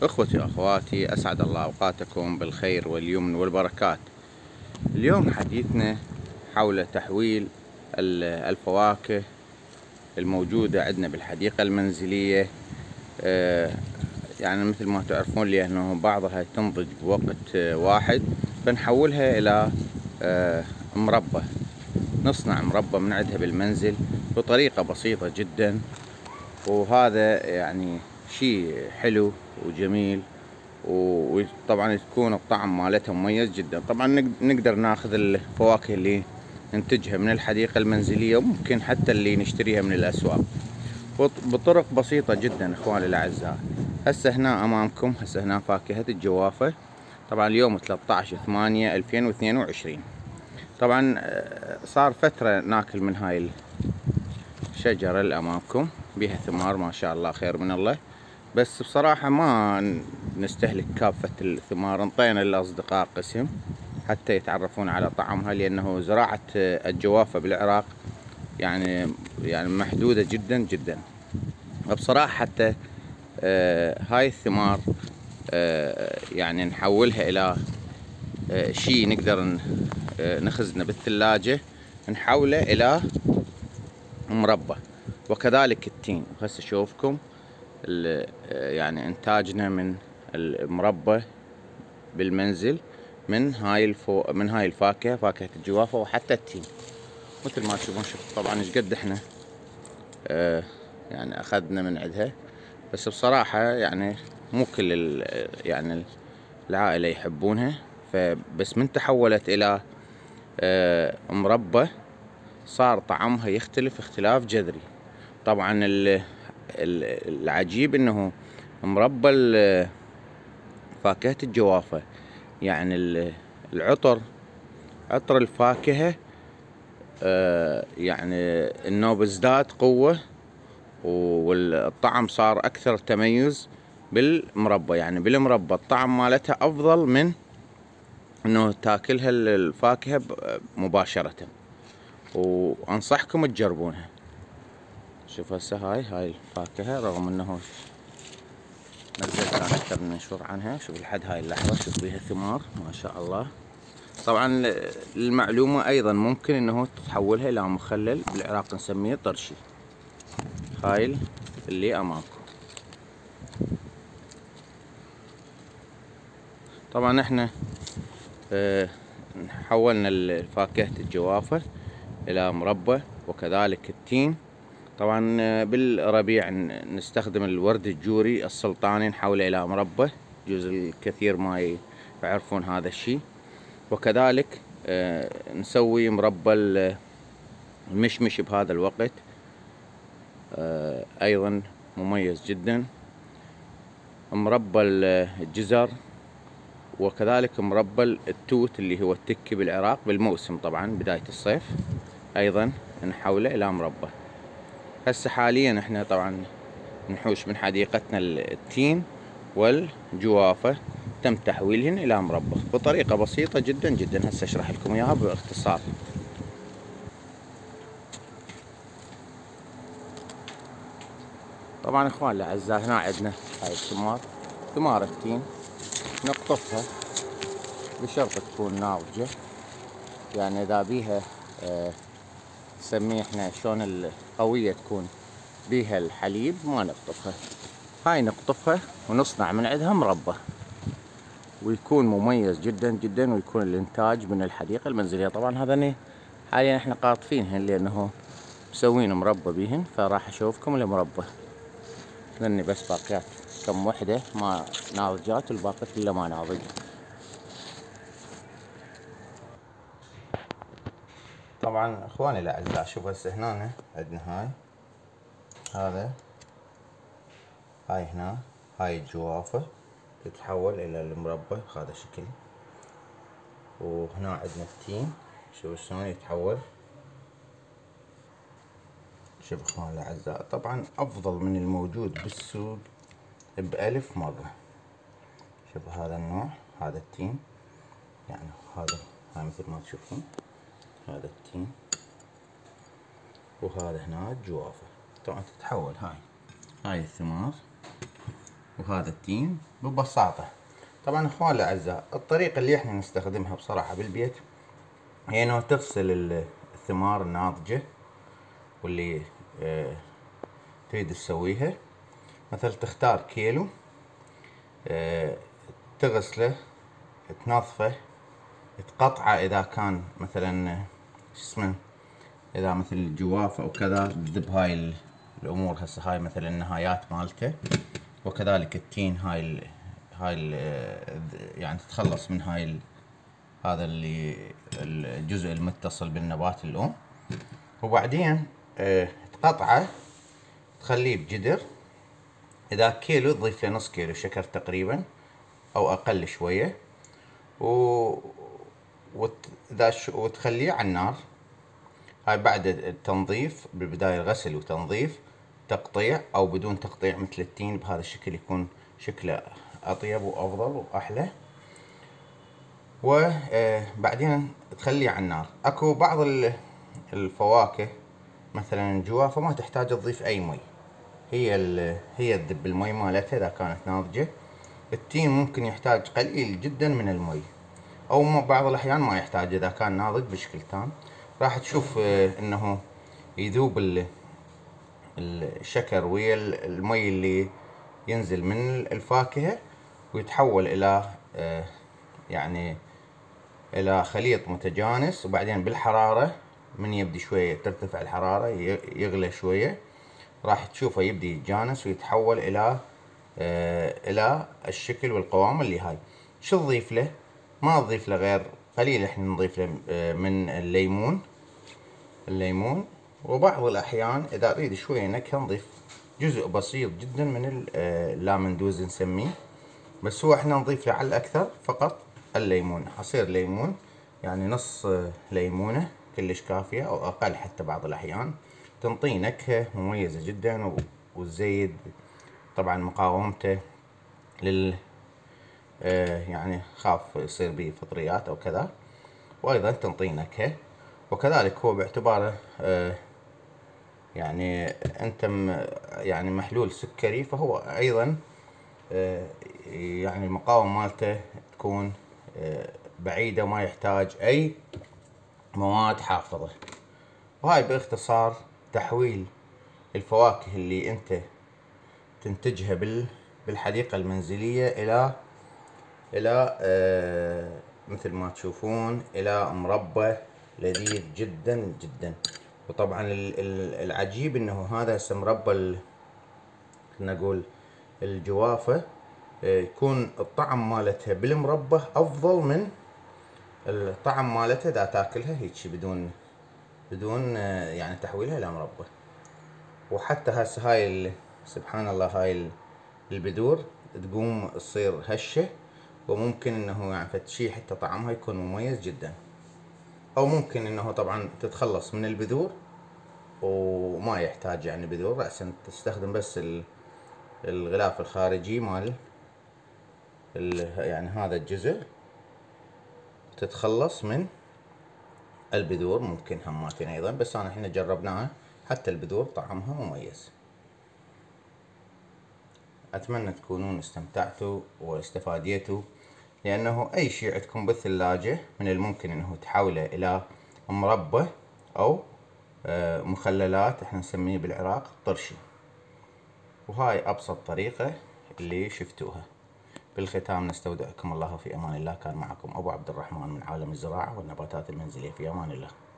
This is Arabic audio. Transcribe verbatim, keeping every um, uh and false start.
اخوتي واخواتي، اسعد الله اوقاتكم بالخير واليمن والبركات. اليوم حديثنا حول تحويل الفواكه الموجودة عندنا بالحديقة المنزلية. يعني مثل ما تعرفون لأنه بعضها تنضج بوقت واحد، فنحولها إلى مربى. نصنع مربى من عندها بالمنزل بطريقة بسيطة جدا، وهذا يعني شيء حلو وجميل، وطبعا تكون الطعم مالتها مميز جدا. طبعا نقدر ناخذ الفواكه اللي ننتجها من الحديقة المنزلية، وممكن حتى اللي نشتريها من الأسواق بطرق بسيطة جدا. اخواني الاعزاء، هسه هنا امامكم هسه هنا فاكهة الجوافة. طبعا اليوم ثلاثة عشر ثمانية ألفين واثنين وعشرين. طبعا صار فترة ناكل من هاي الشجرة اللي امامكم، بها ثمار ما شاء الله خير من الله، بس بصراحة ما نستهلك كافة الثمار. انطينا للاصدقاء قسم حتى يتعرفون على طعمها، لانه زراعة الجوافة بالعراق يعني يعني محدودة جدا جدا. بصراحة حتى آه هاي الثمار آه يعني نحولها الى آه شيء نقدر آه نخزنه بالثلاجة، نحوله الى مربى. وكذلك التين، هسه اشوفكم يعني انتاجنا من المربى بالمنزل من هاي الفو من هاي الفاكهة، فاكهة الجوافة وحتى التين مثل ما تشوفون. شوف طبعا ايش قد احنا آه يعني اخذنا من عندها، بس بصراحة يعني مو كل يعني العائلة يحبونها، فبس من تحولت الى آه مربى صار طعمها يختلف اختلاف جذري. طبعا العجيب انه مربى فاكهة الجوافة يعني العطر عطر الفاكهة آه يعني انه ازداد قوة، والطعم صار اكثر تميز بالمربى. يعني بالمربى الطعم مالتها افضل من انه تاكلها الفاكهة مباشرة، وانصحكم تجربونها. شوف هسه هاي هاي الفاكهة رغم انه نزلت انا اكثر من منشور عنها، شوف لحد هاي اللحظة شوف بيها ثمار ما شاء الله. طبعا المعلومة ايضا ممكن انه تحولها الى مخلل، بالعراق نسميه طرشي. هاي اللي امامكم. طبعا احنا اه حولنا الفاكهة الجوافة الى مربى، وكذلك التين. طبعا بالربيع نستخدم الورد الجوري السلطاني نحوله الى مربى، جزء الكثير ما يعرفون هذا الشيء. وكذلك اه نسوي مربى المشمش بهذا الوقت، اه ايضا مميز جدا. مربى الجزر، وكذلك مربى التوت اللي هو التكي بالعراق بالموسم طبعا بداية الصيف، ايضا نحوله الى مربى. هسه حاليا احنا طبعا نحوش من حديقتنا التين والجوافة، تم تحويلهن الى مربى بطريقة بسيطة جدا جدا. هسه اشرح لكم اياها باختصار. طبعا اخوان الاعزاء، هنا عندنا هاي الثمار، ثمار التين نقطفها بشرط تكون ناضجة. يعني اذا بيها اه نسميه احنا شلون القوية تكون بيها الحليب ما نقطفها، هاي نقطفها ونصنع من عندها مربى، ويكون مميز جدا جدا، ويكون الانتاج من الحديقة المنزلية. طبعا هذا حاليا احنا قاطفينهن لانه مسوين مربى بيهن، فراح اشوفكم المربى. لاني بس باقيات كم وحدة ما ناضجات، والباقي كله ما ناضج. طبعا اخواني الاعزاء، شوف هسه هنا عندنا هاي هذا هاي هنا هاي الجوافة تتحول الى المربى بهذا الشكل. وهنا عندنا التين، شوف شلون يتحول. شوف اخواني الاعزاء، طبعا افضل من الموجود بالسوق بألف مرة. شوف هذا النوع، هذا التين، يعني هذا هاي مثل ما تشوفون هذا التين، وهذا هنا الجوافة. طبعا تتحول هاي هاي الثمار وهذا التين ببساطة. طبعا اخوان الاعزاء، الطريقة اللي احنا نستخدمها بصراحة بالبيت هي انه تغسل الثمار الناضجة واللي اه تريد تسويها. مثلا تختار كيلو، اه تغسله، تنظفه، تقطعه اذا كان مثلا شو اسمه، اذا مثل الجوافة او كذا تذب هاي الامور. هسه هاي مثلا النهايات مالته، وكذلك التين هاي ال هاي ال يعني تتخلص من هاي ال هذا اللي الجزء المتصل بالنبات الام. وبعدين اه تقطعه، تخليه بجدر. اذا كيلو تضيف له نص كيلو شكر تقريبا او اقل شوية، و وت... وتخليه على النار. هاي بعد التنظيف، بالبداية الغسل وتنظيف، تقطيع او بدون تقطيع مثل التين بهذا الشكل يكون شكله اطيب وافضل واحلى. وبعدين تخليه على النار. اكو بعض الفواكه مثلا الجوافة ما تحتاج تضيف اي مي، هي هي تذب المي مالتها اذا كانت ناضجة. التين ممكن يحتاج قليل جدا من المي، او بعض الاحيان ما يحتاج اذا كان ناضج بشكل تام. راح تشوف انه يذوب الشكر ويا المي اللي ينزل من الفاكهة، ويتحول الى يعني الى خليط متجانس. وبعدين بالحرارة من يبدي شوية ترتفع الحرارة يغلى شوية، راح تشوفه يبدي يتجانس ويتحول الى الى الشكل والقوام اللي هاي. شو تضيف له؟ ما تضيف له غير قليل. احنا نضيف له من الليمون الليمون وبعض الاحيان اذا اريد شوية نكهة نضيف جزء بسيط جدا من اللامندوز نسميه، بس هو احنا نضيف له على الاكثر فقط الليمون، عصير ليمون، يعني نص ليمونة كلش كافية او اقل حتى بعض الاحيان، تنطي نكهة مميزة جدا. والزيت طبعا مقاومته لل يعني خاف يصير به فطريات او كذا، وايضا تنطي نكهة. وكذلك هو باعتباره يعني انت يعني محلول سكري، فهو ايضا يعني المقاومة مالته تكون بعيدة وما يحتاج اي مواد حافظة. وهاي باختصار تحويل الفواكه اللي انت تنتجها بالحديقة المنزلية الى الى آه مثل ما تشوفون الى مربى لذيذ جدا جدا. وطبعا العجيب انه هذا هسه مربى خلينا نقول الجوافة يكون الطعم مالتها بالمربى افضل من الطعم مالتها اذا تاكلها هيك بدون بدون يعني تحويلها الى مربى. وحتى هسه هاي سبحان الله هاي البذور تقوم تصير هشة، وممكن انه يعني فتشي حتى طعمها يكون مميز جدا. او ممكن انه طبعا تتخلص من البذور وما يحتاج يعني بذور، رأسا تستخدم بس الغلاف الخارجي مال يعني هذا الجزء، تتخلص من البذور. ممكن هماتين ايضا، بس انا احنا جربناها حتى البذور طعمها مميز. اتمنى تكونون استمتعتوا واستفاديتوا، لانه اي شيء عندكم بالثلاجة من الممكن انه تحوله الى مربى او مخللات، احنا نسميه بالعراق طرشي. وهاي ابسط طريقة اللي شفتوها. بالختام نستودعكم الله في امان الله. كان معكم ابو عبد الرحمن من عالم الزراعة والنباتات المنزلية. في امان الله.